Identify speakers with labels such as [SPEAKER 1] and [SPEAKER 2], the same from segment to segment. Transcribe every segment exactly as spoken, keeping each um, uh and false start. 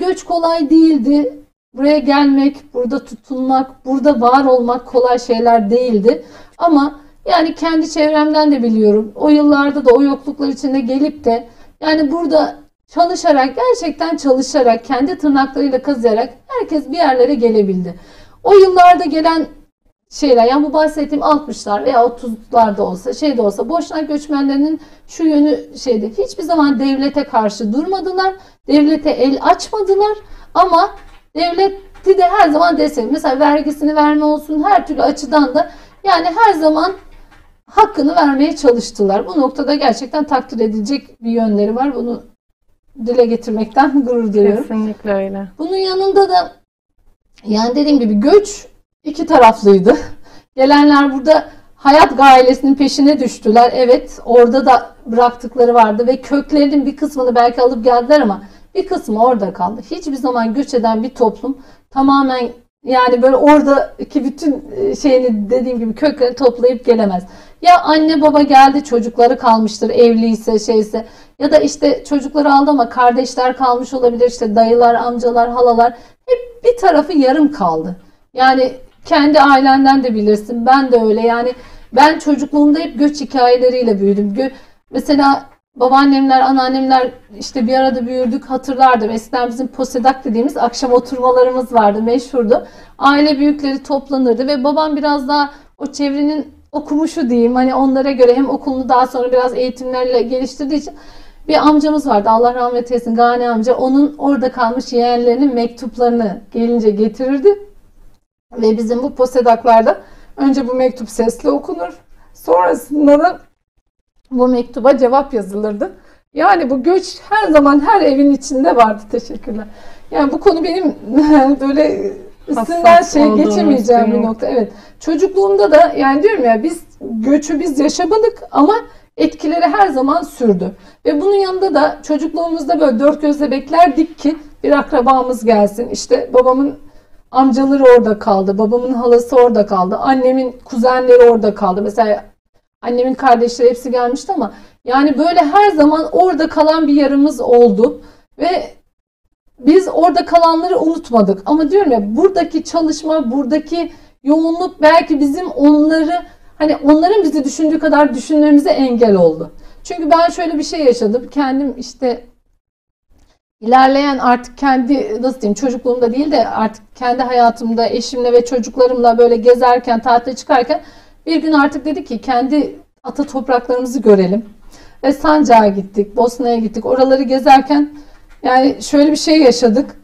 [SPEAKER 1] göç kolay değildi. Buraya gelmek, burada tutulmak, burada var olmak kolay şeyler değildi. Ama yani kendi çevremden de biliyorum. O yıllarda da o yokluklar içinde gelip de yani burada çalışarak, gerçekten çalışarak, kendi tırnaklarıyla kazıyarak herkes bir yerlere gelebildi. O yıllarda gelen şeyler, yani bu bahsettiğim altmışlar veya otuzlarda olsa, şeyde olsa, Boşnak göçmenlerinin şu yönü şeydi. Hiçbir zaman devlete karşı durmadılar. Devlete el açmadılar. Ama devleti de her zaman destek. Mesela vergisini verme olsun, her türlü açıdan da yani her zaman hakkını vermeye çalıştılar. Bu noktada gerçekten takdir edilecek bir yönleri var. Bunu dile getirmekten gurur duyuyorum.
[SPEAKER 2] Kesinlikle öyle.
[SPEAKER 1] Bunun yanında da yani dediğim gibi göç iki taraflıydı. Gelenler burada hayat gailesinin peşine düştüler. Evet, orada da bıraktıkları vardı ve köklerinin bir kısmını belki alıp geldiler ama bir kısmı orada kaldı. Hiçbir zaman göç eden bir toplum tamamen yani böyle oradaki bütün şeyini dediğim gibi kökleri toplayıp gelemez. Ya anne baba geldi, çocukları kalmıştır, evliyse şeyse, ya da işte çocukları aldı ama kardeşler kalmış olabilir, işte dayılar, amcalar, halalar, hep bir tarafı yarım kaldı. Yani kendi ailenden de bilirsin, ben de öyle. Yani ben çocukluğumda hep göç hikayeleriyle büyüdüm. Gö Mesela babaannemler, anneannemler işte bir arada büyürdük, hatırlardım. Eskiden bizim posedak dediğimiz akşam oturmalarımız vardı, meşhurdu. Aile büyükleri toplanırdı ve babam biraz daha o çevrenin okumuşu diyeyim. Hani onlara göre hem okulunu daha sonra biraz eğitimlerle geliştirdiği için bir amcamız vardı. Allah rahmet eylesin, Gani amca. Onun orada kalmış yeğenlerinin mektuplarını gelince getirirdi. Ve bizim bu posedaklarda önce bu mektup sesli okunur. Sonrasında da bu mektuba cevap yazılırdı. Yani bu göç her zaman her evin içinde vardı. Teşekkürler. Yani bu konu benim böyle üstünden şey geçemeyeceğim bir nokta. Evet. Çocukluğumda da yani diyorum ya, biz göçü biz yaşamadık ama etkileri her zaman sürdü. Ve bunun yanında da çocukluğumuzda böyle dört gözle beklerdik ki bir akrabamız gelsin. İşte babamın amcaları orada kaldı. Babamın halası orada kaldı. Annemin kuzenleri orada kaldı. Mesela annemin kardeşleri hepsi gelmişti ama yani böyle her zaman orada kalan bir yarımız oldu. Ve biz orada kalanları unutmadık. Ama diyorum ya, buradaki çalışma, buradaki yoğunluk belki bizim onları, hani onların bizi düşündüğü kadar düşünmemize engel oldu. Çünkü ben şöyle bir şey yaşadım. Kendim işte ilerleyen artık kendi nasıl diyeyim çocukluğumda değil de artık kendi hayatımda eşimle ve çocuklarımla böyle gezerken, tatile çıkarken bir gün artık dedik ki kendi ata topraklarımızı görelim. Ve Sancak'a gittik, Bosna'ya gittik. Oraları gezerken yani şöyle bir şey yaşadık.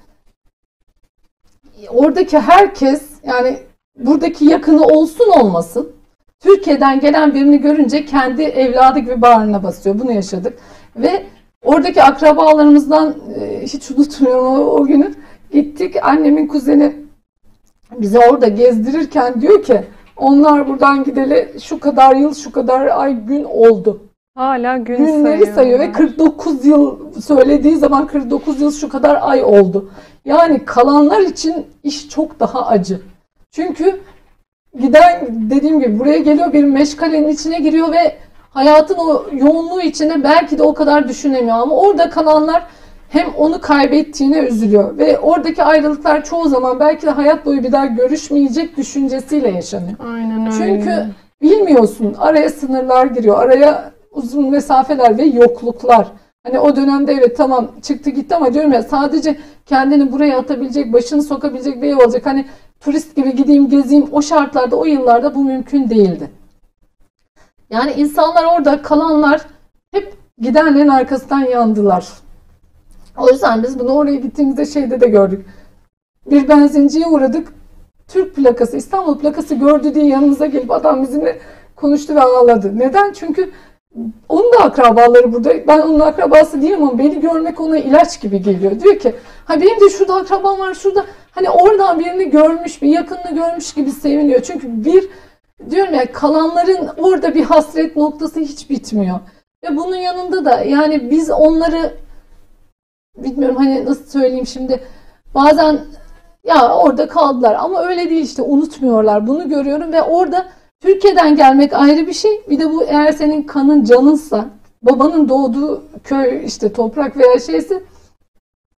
[SPEAKER 1] Oradaki herkes, yani buradaki yakını olsun olmasın, Türkiye'den gelen birini görünce kendi evladı gibi bağrına basıyor. Bunu yaşadık. Ve oradaki akrabalarımızdan hiç unutmuyorum o, o günü. Gittik, annemin kuzeni bizi orada gezdirirken diyor ki onlar buradan gideli şu kadar yıl, şu kadar ay, gün oldu.
[SPEAKER 2] Hala gün
[SPEAKER 1] Günleri
[SPEAKER 2] sayıyor.
[SPEAKER 1] sayıyor ve kırk dokuz yıl söylediği zaman kırk dokuz yıl şu kadar ay oldu. Yani kalanlar için iş çok daha acı. Çünkü giden dediğim gibi buraya geliyor, bir meşgalenin içine giriyor ve hayatın o yoğunluğu içine belki de o kadar düşünemiyor. Ama orada kalanlar hem onu kaybettiğine üzülüyor. Ve oradaki ayrılıklar çoğu zaman belki de hayat boyu bir daha görüşmeyecek düşüncesiyle yaşanıyor.
[SPEAKER 2] Aynen öyle.
[SPEAKER 1] Çünkü bilmiyorsun, araya sınırlar giriyor. Araya uzun mesafeler ve yokluklar. Hani o dönemde evet tamam çıktı gitti ama diyorum ya, sadece kendini buraya atabilecek, başını sokabilecek bir ev olacak. Hani turist gibi gideyim gezeyim, o şartlarda, o yıllarda bu mümkün değildi. Yani insanlar orada kalanlar hep gidenlerin arkasından yandılar. O yüzden biz bunu oraya gittiğimizde şeyde de gördük. Bir benzinciye uğradık. Türk plakası, İstanbul plakası gördü diye yanımıza gelip adam bizimle konuştu ve ağladı. Neden? Çünkü onun da akrabaları burada. Ben onun akrabası değilim ama beni görmek ona ilaç gibi geliyor. Diyor ki ha benim de şurada akrabam var, şurada. Hani oradan birini görmüş, bir yakınını görmüş gibi seviniyor. Çünkü bir diyorum ya, kalanların orada bir hasret noktası hiç bitmiyor. Ve bunun yanında da yani biz onları bilmiyorum hani nasıl söyleyeyim şimdi, bazen ya orada kaldılar ama öyle değil, işte unutmuyorlar. Bunu görüyorum ve orada Türkiye'den gelmek ayrı bir şey. Bir de bu eğer senin kanın canınsa, babanın doğduğu köy işte toprak veya şeyse,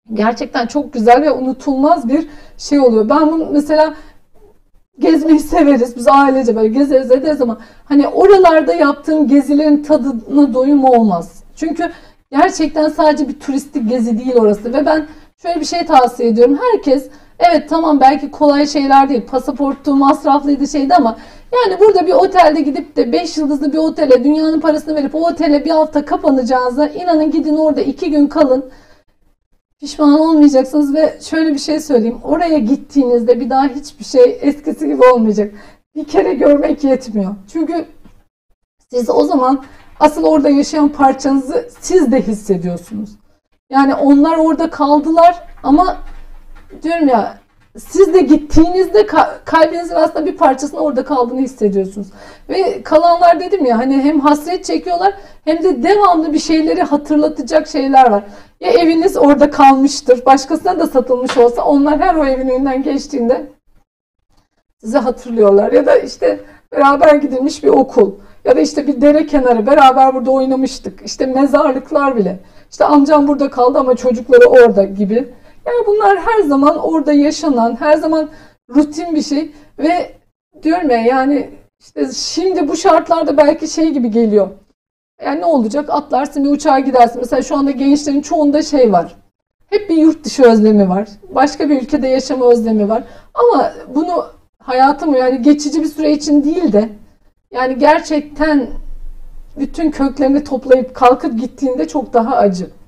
[SPEAKER 1] Gerçekten çok güzel ve unutulmaz bir şey oluyor. Ben bunu mesela gezmeyi severiz. Biz ailece böyle gezeriz ederiz ama hani oralarda yaptığım gezilerin tadına doyum olmaz. Çünkü gerçekten sadece bir turistik gezi değil orası ve ben şöyle bir şey tavsiye ediyorum. Herkes evet tamam belki kolay şeyler değil. Pasaportu masraflıydı şeydi ama yani burada bir otelde gidip de beş yıldızlı bir otele dünyanın parasını verip o otele bir hafta kapanacağınıza inanın gidin orada iki gün kalın. Pişman olmayacaksınız ve şöyle bir şey söyleyeyim. Oraya gittiğinizde bir daha hiçbir şey eskisi gibi olmayacak. Bir kere görmek yetmiyor. Çünkü siz o zaman asıl orada yaşayan parçanızı siz de hissediyorsunuz. Yani onlar orada kaldılar ama diyorum ya siz de gittiğinizde kalbinizin aslında bir parçasının orada kaldığını hissediyorsunuz. Ve kalanlar dedim ya hani hem hasret çekiyorlar hem de devamlı bir şeyleri hatırlatacak şeyler var. Ya eviniz orada kalmıştır. Başkasına da satılmış olsa onlar her o evin önünden geçtiğinde sizi hatırlıyorlar. Ya da işte beraber gidilmiş bir okul. Ya da işte bir dere kenarı beraber burada oynamıştık. İşte mezarlıklar bile. İşte amcam burada kaldı ama çocukları orada gibi. Yani bunlar her zaman orada yaşanan, her zaman rutin bir şey. Ve diyorum ya yani işte şimdi bu şartlarda belki şey gibi geliyor. Yani ne olacak? Atlarsın bir uçağa gidersin. Mesela şu anda gençlerin çoğunda şey var. Hep bir yurt dışı özlemi var. Başka bir ülkede yaşama özlemi var. Ama bunu hayatım yani geçici bir süre için değil de yani gerçekten bütün köklerini toplayıp kalkıp gittiğinde çok daha acı.